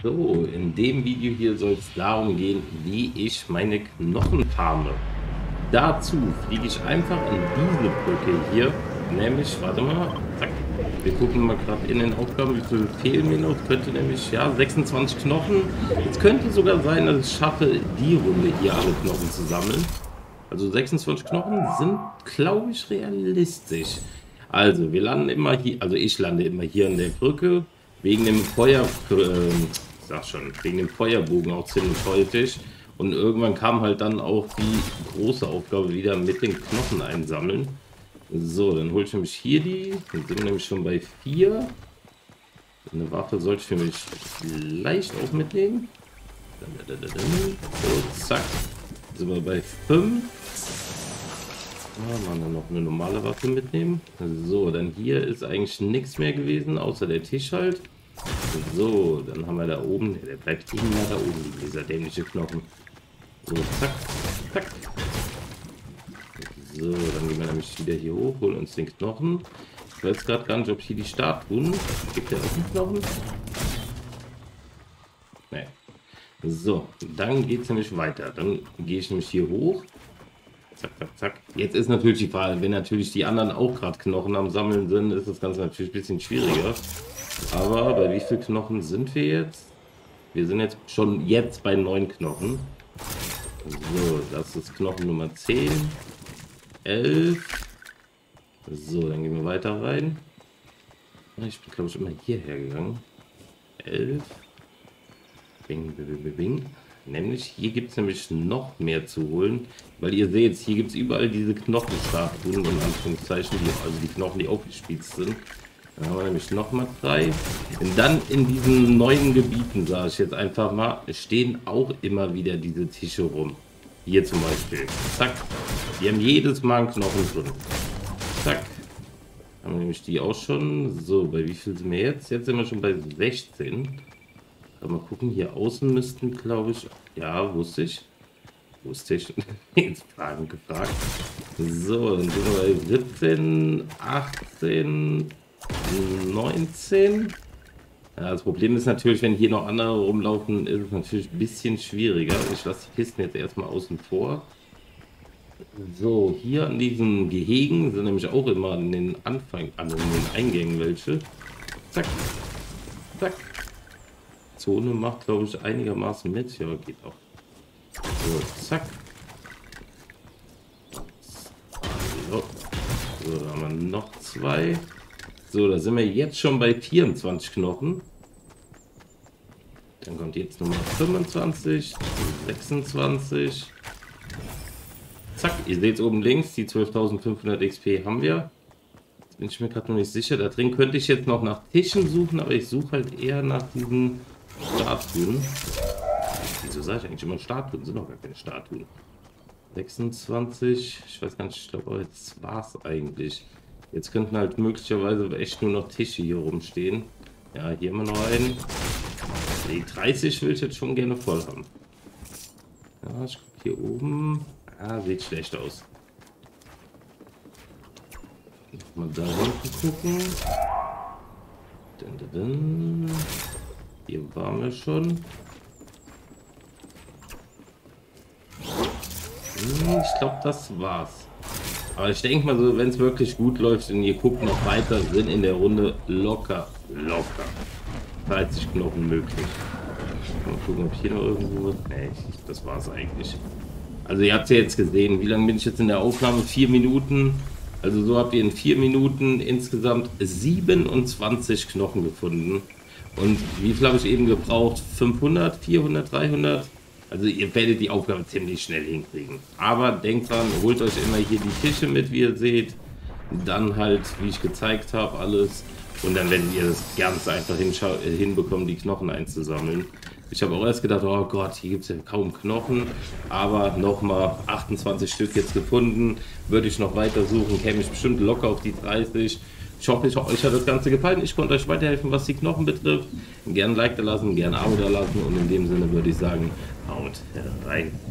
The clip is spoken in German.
So, in dem Video hier soll es darum gehen, wie ich meine Knochen farme. Dazu fliege ich einfach in diese Brücke hier, nämlich, warte mal, zack, wir gucken mal gerade in den Aufgaben, wie viel fehlen mir noch, könnte nämlich, ja, 26 Knochen. Es könnte sogar sein, dass ich schaffe, die Runde hier alle Knochen zu sammeln. Also 26 Knochen sind, glaube ich, realistisch. Also, wir landen immer hier, also ich lande immer hier an der Brücke, wegen dem Feuer, sag schon, wegen dem Feuerbogen auch ziemlich häufig. Und irgendwann kam halt dann auch die große Aufgabe wieder mit den Knochen einsammeln. So, dann hole ich nämlich hier die. Dann sind wir nämlich schon bei 4. Eine Waffe sollte ich für mich leicht auch mitnehmen. So, zack. Sind wir bei 5. Man dann noch eine normale Waffe mitnehmen. So, dann hier ist eigentlich nichts mehr gewesen, außer der Tisch halt. So, dann haben wir da oben, der bleibt immer da oben, dieser dämliche Knochen. So, zack, zack. So, dann gehen wir nämlich wieder hier hoch, holen uns den Knochen. Ich weiß gerade gar nicht, ob hier die Statuen. Gibt der auch einen Knochen? Nee. So, dann geht es nämlich weiter. Dann gehe ich nämlich hier hoch. Zack, zack, zack. Jetzt ist natürlich die Frage, wenn natürlich die anderen auch gerade Knochen am Sammeln sind, ist das Ganze natürlich ein bisschen schwieriger. Aber bei wie vielen Knochen sind wir jetzt? Wir sind jetzt schon bei 9 Knochen. So, das ist Knochen Nummer 10. 11. So, dann gehen wir weiter rein. Ich bin, glaube ich, immer hierher gegangen. 11. Bing, bing, bing, bing. Nämlich, hier gibt es nämlich noch mehr zu holen. Weil ihr seht, hier gibt es überall diese Knochenstatuen, in Anführungszeichen, also die Knochen, die aufgespießt sind. Dann haben wir nämlich nochmal 3. Und dann in diesen neuen Gebieten, sage ich jetzt einfach mal, stehen auch immer wieder diese Tische rum. Hier zum Beispiel. Zack. Die haben jedes Mal einen Knochen drin. Zack. Haben wir nämlich die auch schon. So, bei wie viel sind wir jetzt? Jetzt sind wir schon bei 16. Mal gucken, hier außen müssten, glaube ich, ja, wusste ich. Jetzt Fragen gefragt. So, dann sind wir bei 17, 18, 19. Ja, das Problem ist natürlich, wenn hier noch andere rumlaufen, ist es natürlich ein bisschen schwieriger. Ich lasse die Kisten jetzt erstmal außen vor. So, hier an diesen Gehegen sind nämlich auch immer an den Eingängen welche. Zack, zack. Zone macht, glaube ich, einigermaßen mit. Ja, geht auch. So, zack. So, da haben wir noch 2. So, da sind wir jetzt schon bei 24 Knochen. Dann kommt jetzt Nummer 25, 26. Zack, ihr seht es oben links, die 12.500 XP haben wir. Jetzt bin ich mir gerade noch nicht sicher. Da drin könnte ich jetzt noch nach Tischen suchen, aber ich suche halt eher nach diesen Statuen. Wieso sage ich eigentlich immer Statuen? Sind doch gar keine Statuen. 26, ich weiß gar nicht, ich glaube, jetzt war es eigentlich. Jetzt könnten halt möglicherweise echt nur noch Tische hier rumstehen. Ja, hier haben wir noch einen. Die 30 will ich jetzt schon gerne voll haben. Ja, ich gucke hier oben. Ah, sieht schlecht aus. Mal da hinten gucken. Hier waren wir schon. Ich glaube, das war's. Aber ich denke mal so, wenn es wirklich gut läuft und ihr guckt noch weiter, sind in der Runde locker 30 Knochen möglich. Mal gucken, ob hier noch irgendwo... Nee, das war's eigentlich. Also ihr habt ja jetzt gesehen, wie lange bin ich jetzt in der Aufnahme? 4 Minuten. Also so habt ihr in 4 Minuten insgesamt 27 Knochen gefunden. Und wie viel habe ich eben gebraucht? 500, 400, 300? Also ihr werdet die Aufgabe ziemlich schnell hinkriegen. Aber denkt dran, holt euch immer hier die Tische mit, wie ihr seht. Dann halt, wie ich gezeigt habe, alles. Und dann werdet ihr das ganz einfach hinbekommen, die Knochen einzusammeln. Ich habe auch erst gedacht, oh Gott, hier gibt es ja kaum Knochen. Aber nochmal 28 Stück jetzt gefunden. Würde ich noch weiter suchen, käme ich bestimmt locker auf die 30. Ich hoffe, euch hat das Ganze gefallen. Ich konnte euch weiterhelfen, was die Knochen betrifft. Gerne ein Like da lassen, gerne ein Abo da lassen. Und in dem Sinne würde ich sagen, haut rein.